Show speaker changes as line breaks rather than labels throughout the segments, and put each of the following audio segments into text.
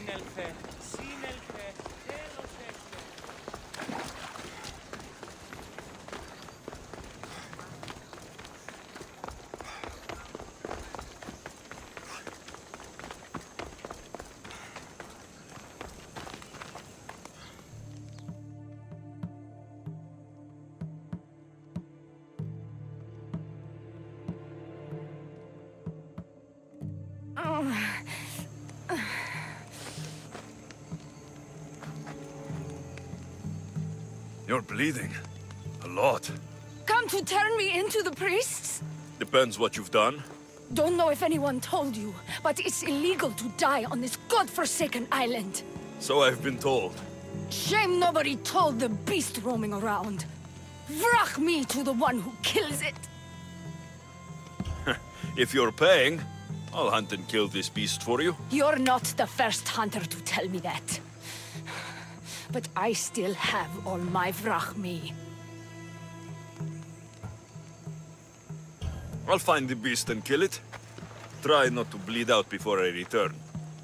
You're bleeding. A lot.
Come to turn me into the priests?
Depends what you've done.
Don't know if anyone told you, but it's illegal to die on this godforsaken island.
So I've been told.
Shame nobody told the beast roaming around. Vrach me to the one who kills it.
If you're paying, I'll hunt and kill this beast for you.
You're not the first hunter to tell me that. But I still have all my vrach me.
I'll find the beast and kill it. Try not to bleed out before I return.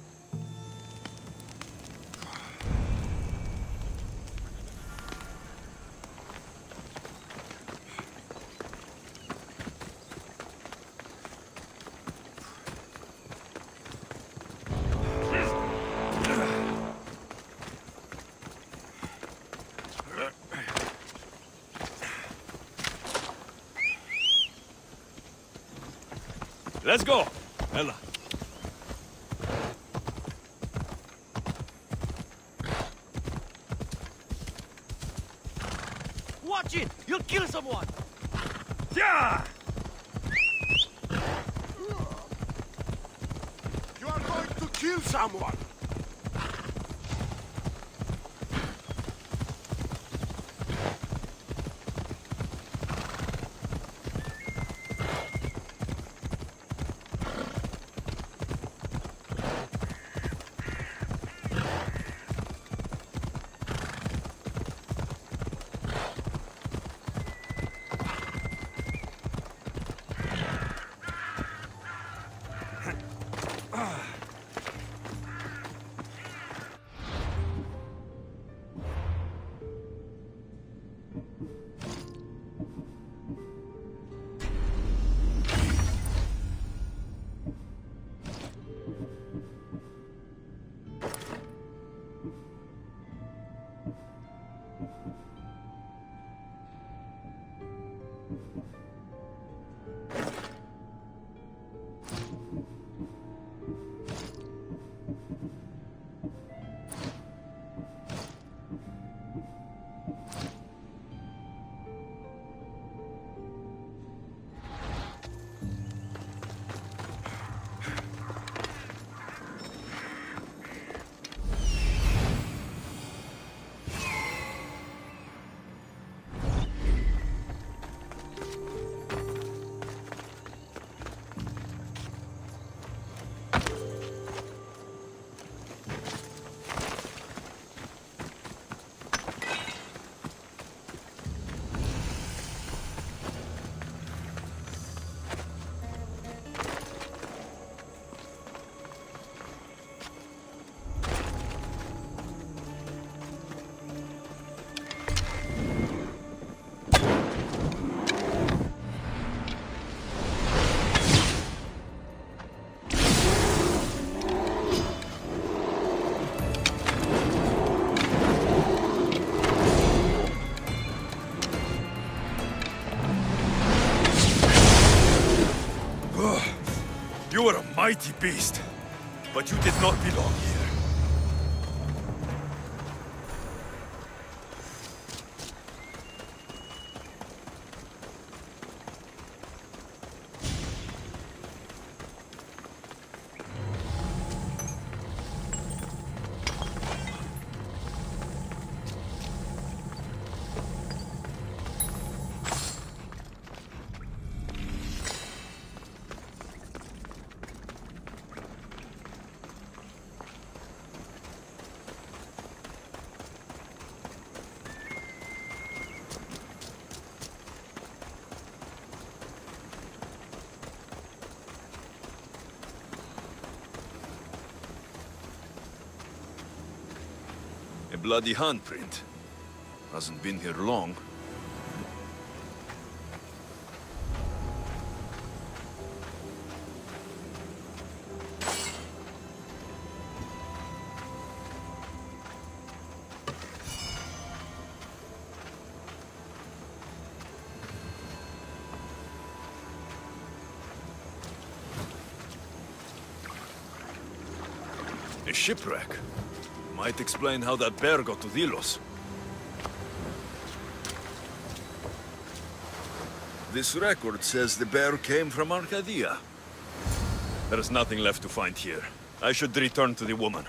Let's go! Ella.
Watch it! You'll kill someone!
Yeah!
You are going to kill someone!
You are a mighty beast, but you did not belong here. bloody handprint. Hasn't been here long. A shipwreck. Might explain how that bear got to Delos. This record says the bear came from Arcadia. There is nothing left to find here. I should return to the woman.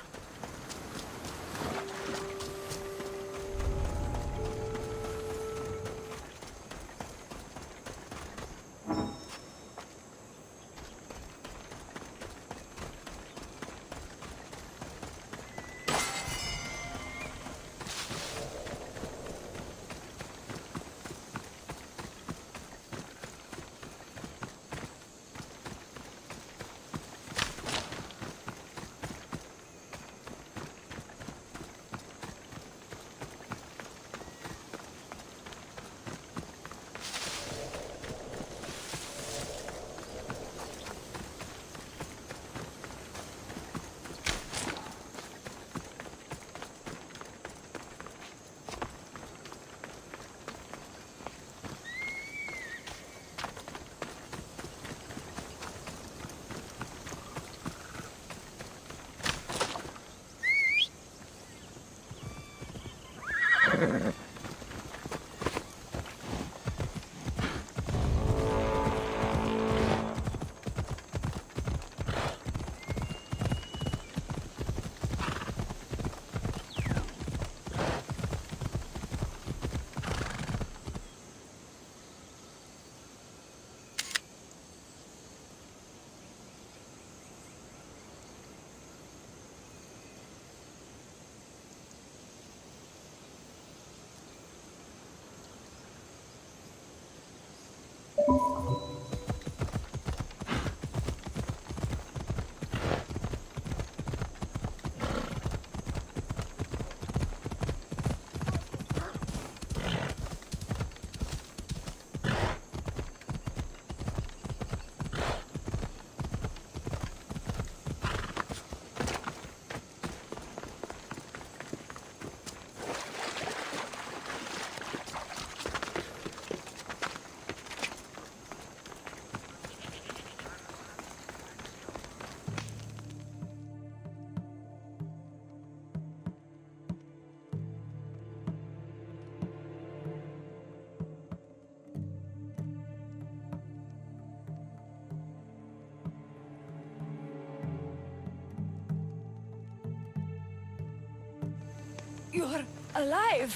You're alive!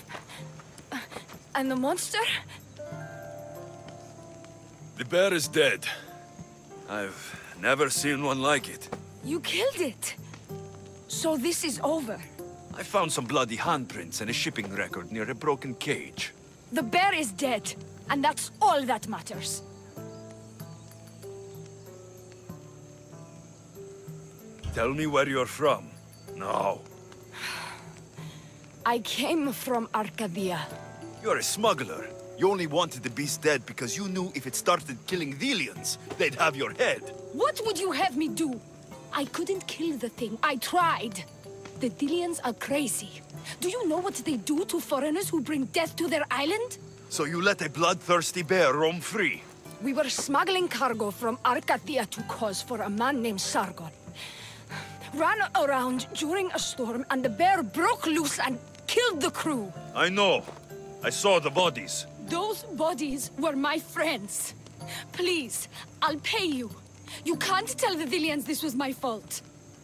And the monster?
The bear is dead. I've never seen one like it.
You killed it! So this is over.
I found some bloody handprints and a shipping record near a broken cage.
The bear is dead, and that's all that matters.
Tell me where you're from. No.
I came from Arcadia.
You're a smuggler. You only wanted the beast dead because you knew if it started killing Delians, they'd have your head.
What would you have me do? I couldn't kill the thing. I tried. The Delians are crazy. Do you know what they do to foreigners who bring death to their island?
So you let a bloodthirsty bear roam free?
We were smuggling cargo from Arcadia to Kos for a man named Sargon. Ran around during a storm, and the bear broke loose and killed the crew.
I know. I saw the bodies.
Those bodies were my friends. Please, I'll pay you. You can't tell the Delians this was my fault.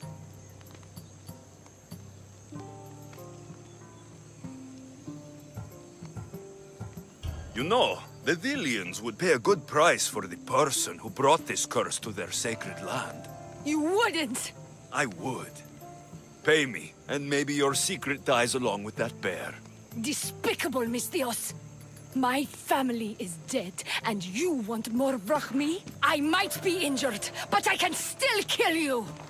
You know, the Delians would pay a good price for the person who brought this curse to their sacred land.
You wouldn't!
I would. Pay me, and maybe your secret dies along with that bear.
Despicable, Misthios! My family is dead, and you want more Vrachmi? I might be injured, but I can still kill you!